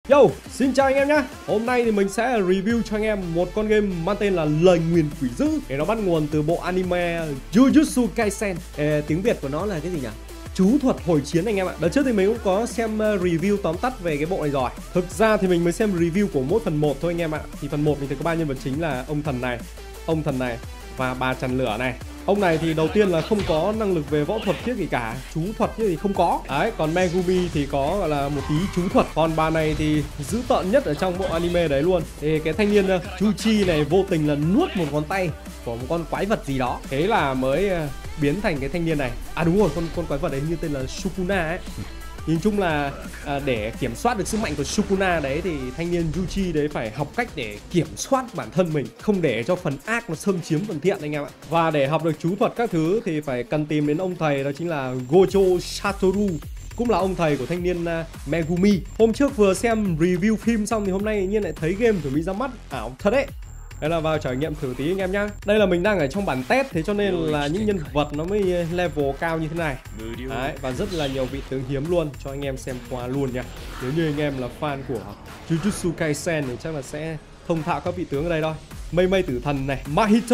Yo, xin chào anh em nhé. Hôm nay thì mình sẽ review cho anh em một con game mang tên là Lời Nguyền Quỷ Dữ. Nó bắt nguồn từ bộ anime Jujutsu Kaisen. Tiếng Việt của nó là cái gì nhỉ? Chú thuật hồi chiến anh em ạ. Đợt trước thì mình cũng có xem review tóm tắt về cái bộ này rồi. Thực ra thì mình mới xem review của mỗi phần 1 thôi anh em ạ. Thì phần 1 mình thấy có 3 nhân vật chính là ông thần này và bà trần lửa này. Ông này thì đầu tiên là không có năng lực về võ thuật thiết gì cả, chú thuật thì không có. Đấy, còn Megumi thì có gọi là một tí chú thuật. Còn bà này thì dữ tợn nhất ở trong bộ anime đấy luôn. Thì cái thanh niên Chuchi này vô tình là nuốt một ngón tay của một con quái vật gì đó. Thế là mới biến thành cái thanh niên này. À đúng rồi, con quái vật đấy như tên là Sukuna ấy. Nhìn chung là để kiểm soát được sức mạnh của Sukuna đấy thì thanh niên Yuji đấy phải học cách để kiểm soát bản thân mình, không để cho phần ác nó xâm chiếm phần thiện anh em ạ. Và để học được chú thuật các thứ thì phải cần tìm đến ông thầy, đó chính là Gojo Satoru, cũng là ông thầy của thanh niên Megumi. Hôm trước vừa xem review phim xong thì hôm nay nhiên lại thấy game chuẩn bị ra mắt, ảo thật đấy. Đây là vào trải nghiệm thử tí anh em nhá. Đây là mình đang ở trong bản test, thế cho nên là những nhân vật nó mới level cao như thế này. Đấy, và rất là nhiều vị tướng hiếm luôn, cho anh em xem qua luôn nha. Nếu như anh em là fan của Jujutsu Kaisen thì chắc là sẽ thông thạo các vị tướng ở đây thôi. Mei tử thần này, Mahito.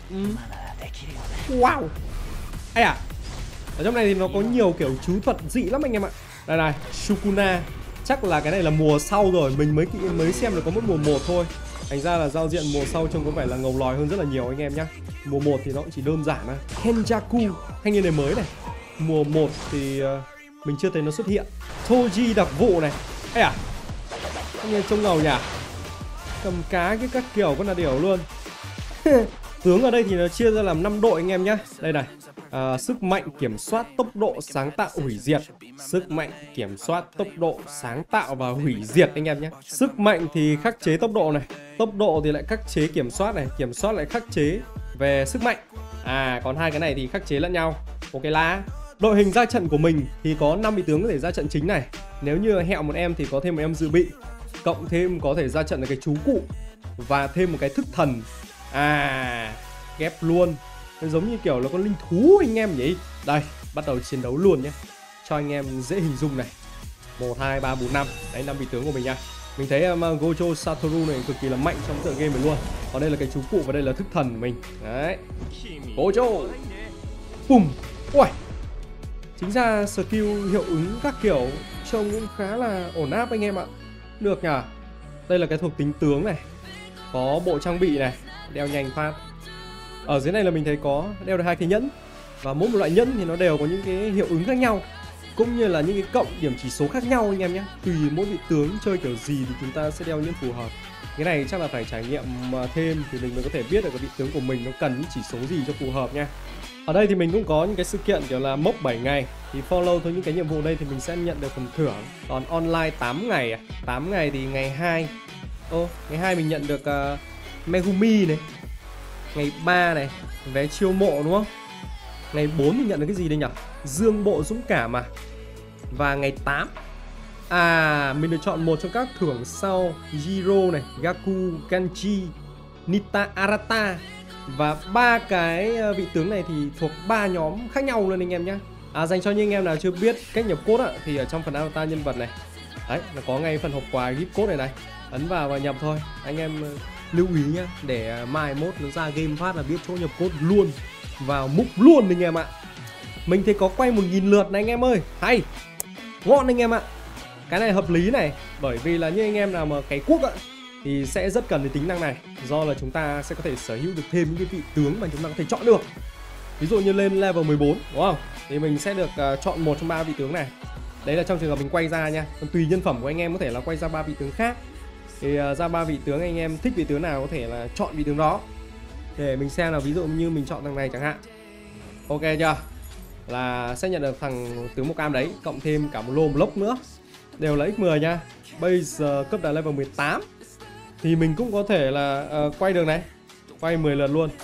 Wow. Ây à, ở trong này thì nó có nhiều kiểu chú thuật dị lắm anh em ạ. Đây này, Sukuna. Chắc là cái này là mùa sau rồi, mình mới xem được có mỗi mùa 1 thôi. Thành ra là giao diện mùa sau trông có vẻ là ngầu lòi hơn rất là nhiều anh em nhá. Mùa 1 thì nó cũng chỉ đơn giản thôi. Kenjaku, thanh niên này mới này. Mùa 1 thì mình chưa thấy nó xuất hiện. Toji đặc vụ này. Ây à, anh em trông ngầu nhỉ. Cầm cá cái các kiểu con là điều luôn. Tướng ở đây thì nó chia ra làm 5 đội anh em nhé. Đây này, sức mạnh, kiểm soát, tốc độ, sáng tạo, hủy diệt. Sức mạnh, kiểm soát, tốc độ, sáng tạo và hủy diệt anh em nhé. Sức mạnh thì khắc chế tốc độ này, tốc độ thì lại khắc chế kiểm soát này, kiểm soát lại khắc chế về sức mạnh. Còn hai cái này thì khắc chế lẫn nhau. Ok lá. Đội hình ra trận của mình thì có 5 vị tướng có thể ra trận chính này. Nếu như hẹo một em thì có thêm một em dự bị, cộng thêm có thể ra trận là cái chú cụ và thêm một cái thức thần. Ghép luôn. Nó giống như kiểu là con linh thú anh em nhỉ. Đây, bắt đầu chiến đấu luôn nhé, cho anh em dễ hình dung này. 1, 2, 3, 4, 5. Đấy, 5 vị tướng của mình nha. Mình thấy Gojo Satoru này cực kỳ là mạnh trong tựa game này luôn. Còn đây là cái chú cụ và đây là thức thần của mình. Đấy, Gojo. Bùm. Ui, chính ra skill hiệu ứng các kiểu trông cũng khá là ổn áp anh em ạ. Được nhỉ. Đây là cái thuộc tính tướng này. Có bộ trang bị này, đeo nhanh phát. Ở dưới này là mình thấy có đeo được 2 cái nhẫn. Và mỗi một loại nhẫn thì nó đều có những cái hiệu ứng khác nhau, cũng như là những cái cộng điểm chỉ số khác nhau anh em nhé. Tùy mỗi vị tướng chơi kiểu gì thì chúng ta sẽ đeo nhẫn phù hợp. Cái này chắc là phải trải nghiệm thêm thì mình mới có thể biết được cái vị tướng của mình nó cần những chỉ số gì cho phù hợp nha. Ở đây thì mình cũng có những cái sự kiện kiểu là mốc 7 ngày thì follow thôi những cái nhiệm vụ đây thì mình sẽ nhận được phần thưởng. Còn online 8 ngày 8 ngày thì ngày 2. Ngày 2 mình nhận được Megumi này. Ngày 3 này, vé chiêu mộ đúng không? Ngày 4 mình nhận được cái gì đây nhỉ? Dương bộ dũng cảm à? Và ngày 8 mình được chọn một trong các thưởng sau: Jiro này, Gaku, Kanji, Nita Arata. Và 3 cái vị tướng này thì thuộc 3 nhóm khác nhau luôn anh em nhé. Dành cho những anh em nào chưa biết cách nhập code thì ở trong phần avatar nhân vật này, đấy, nó có ngay phần hộp quà gift code này. Ấn vào và nhập thôi. Anh em lưu ý nhá, để mai mốt nó ra game phát là biết chỗ nhập code luôn, vào mục luôn anh em ạ. Mình thấy có quay 1000 lượt này anh em ơi. Hay, ngon anh em ạ. Cái này hợp lý này, bởi vì là những anh em nào mà cày cuốc thì sẽ rất cần cái tính năng này. Do là chúng ta sẽ có thể sở hữu được thêm những cái vị tướng mà chúng ta có thể chọn được. Ví dụ như lên level 14 đúng không, thì mình sẽ được chọn một trong 3 vị tướng này. Đấy là trong trường hợp mình quay ra nha. Còn tùy nhân phẩm của anh em có thể là quay ra 3 vị tướng khác. Thì ra 3 vị tướng, anh em thích vị tướng nào có thể là chọn vị tướng đó. Để mình xem là ví dụ như mình chọn thằng này chẳng hạn. Ok chưa? Là sẽ nhận được thằng tướng màu cam đấy, cộng thêm cả một lô block nữa. Đều là x10 nha. Bây giờ cấp đạt level 18 thì mình cũng có thể là quay được này. Quay 10 lượt luôn.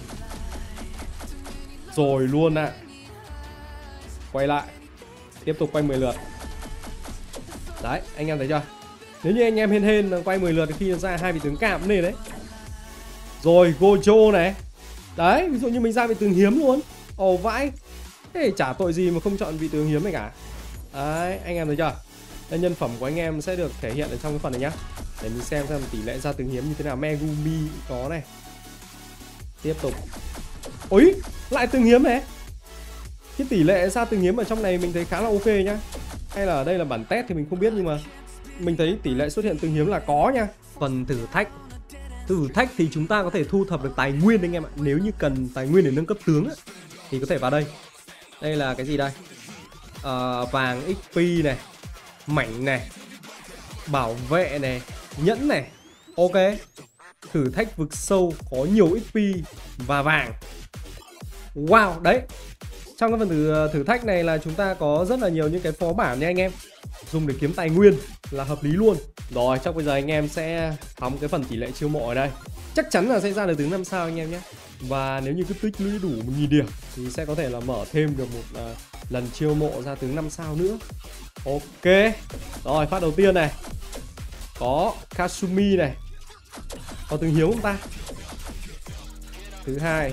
Rồi luôn ạ. Quay lại. Tiếp tục quay 10 lượt. Đấy, anh em thấy chưa? Nếu như anh em hên quay 10 lượt thì khi ra 2 vị tướng cam lên đấy. Rồi Gojo này. Đấy, ví dụ như mình ra vị tướng hiếm luôn. Ồ vãi. Thế chả tội gì mà không chọn vị tướng hiếm này cả. Đấy, anh em thấy chưa? Đây, nhân phẩm của anh em sẽ được thể hiện ở trong cái phần này nhá. Để mình xem tỷ lệ ra từng hiếm như thế nào. Megumi có này. Tiếp tục. Ôi, lại từng hiếm này. Cái tỷ lệ ra từng hiếm ở trong này mình thấy khá là ok nhá. Hay là ở đây là bản test thì mình không biết, nhưng mà mình thấy tỷ lệ xuất hiện từng hiếm là có nha. Phần thử thách. Thử thách thì chúng ta có thể thu thập được tài nguyên anh em ạ. Nếu như cần tài nguyên để nâng cấp tướng á, thì có thể vào đây. Đây là cái gì đây? Vàng XP này, mảnh này, bảo vệ này, nhẫn này. Ok. Thử thách vực sâu có nhiều XP và vàng. Wow, đấy. Trong cái phần thử thách này là chúng ta có rất là nhiều những cái phó bản nha anh em. Dùng để kiếm tài nguyên là hợp lý luôn. Rồi, chắc bây giờ anh em sẽ thăm cái phần tỷ lệ chiêu mộ ở đây. Chắc chắn là sẽ ra được tướng 5 sao anh em nhé. Và nếu như cứ tích lũy đủ 1000 điểm thì sẽ có thể là mở thêm được một lần chiêu mộ ra tướng 5 sao nữa. Ok. Rồi, phát đầu tiên này. Có Kasumi này. Có tướng hiếu không ta? Thứ hai.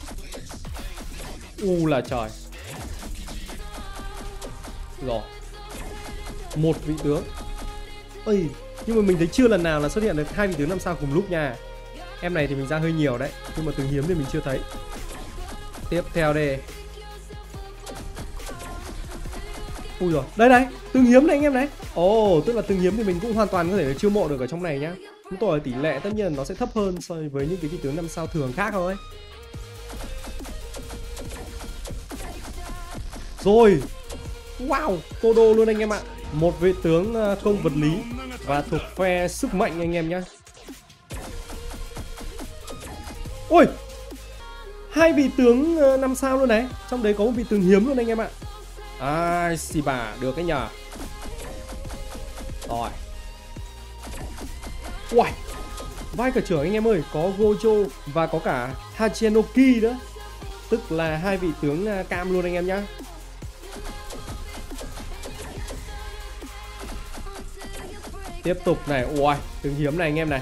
Là trời. Rồi. Một vị tướng. Ây, nhưng mà mình thấy chưa lần nào là xuất hiện được 2 vị tướng 5 sao cùng lúc nha. Em này thì mình ra hơi nhiều đấy, nhưng mà tướng hiếm thì mình chưa thấy. Tiếp theo đây. Ui rồi, đây này, tướng hiếm này anh em này. Ồ, tức là tướng hiếm thì mình cũng hoàn toàn có thể chiêu mộ được ở trong này nhá. Chúng tôi tỷ lệ tất nhiên nó sẽ thấp hơn so với những cái vị tướng 5 sao thường khác thôi. Rồi. Wow, Todo luôn anh em ạ. Một vị tướng công vật lý và thuộc phe sức mạnh anh em nhé. Ôi, 2 vị tướng 5 sao luôn đấy. Trong đấy có một vị tướng hiếm luôn anh em ạ. Ai xì bà, được cái nhờ. Rồi. Uầy, vai cả trưởng anh em ơi. Có Gojo và có cả Hachinoki nữa. Tức là 2 vị tướng cam luôn anh em nhá. Tiếp tục này. Ui, tướng hiếm này anh em này.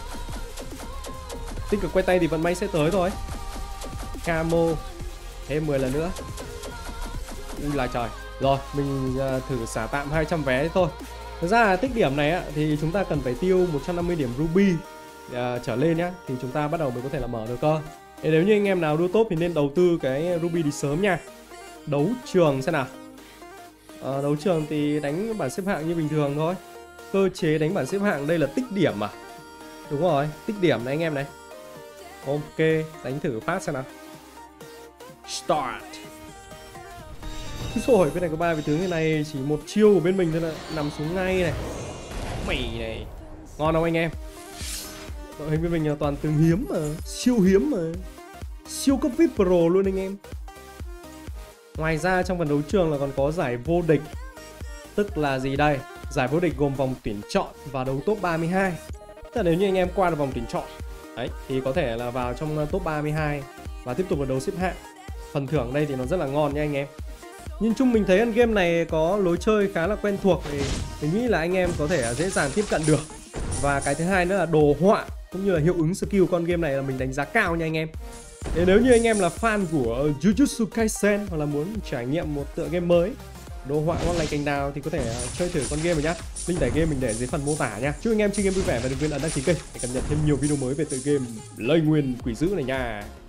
Tích cực quay tay thì vận may sẽ tới thôi. Camo. Thêm 10 lần nữa. Ui là trời. Rồi, mình thử xả tạm 200 vé thôi. Thực ra là tích điểm này á, thì chúng ta cần phải tiêu 150 điểm ruby trở lên nhá. Thì chúng ta bắt đầu mới có thể là mở được cơ. Thế nếu như anh em nào đua top thì nên đầu tư cái ruby đi sớm nha. Đấu trường xem nào. Đấu trường thì đánh bảng xếp hạng như bình thường thôi. Cơ chế đánh bảng xếp hạng đây là tích điểm à? Đúng rồi, tích điểm này anh em này. Ok, đánh thử phát xem nào. Start. Rồi, bên này có 3 vị tướng như này, chỉ một chiêu của bên mình thôi là nằm xuống ngay này. Mày này. Ngon không anh em? Đội hình bên mình là toàn tướng hiếm mà, siêu hiếm mà. Siêu cấp VIP Pro luôn anh em. Ngoài ra trong phần đấu trường là còn có giải vô địch. Tức là gì đây? Giải vô địch gồm vòng tuyển chọn và đấu top 32. Tức là nếu như anh em qua được vòng tuyển chọn đấy, thì có thể là vào trong top 32 và tiếp tục vào đấu xếp hạng. Phần thưởng đây thì nó rất là ngon nha anh em. Nhưng chung mình thấy game này có lối chơi khá là quen thuộc, thì mình nghĩ là anh em có thể dễ dàng tiếp cận được. Và cái thứ hai nữa là đồ họa cũng như là hiệu ứng skill con game này là mình đánh giá cao nha anh em. Thế nếu như anh em là fan của Jujutsu Kaisen hoặc là muốn trải nghiệm một tựa game mới, đồ họa ngon lành cành đào thì có thể chơi thử con game này nhá. Link tải game mình để dưới phần mô tả nha. Chúc anh em chơi game vui vẻ và đừng quên ấn đăng ký kênh để cập nhật thêm nhiều video mới về tựa game Lây Nguyên Quỷ Dữ này nha.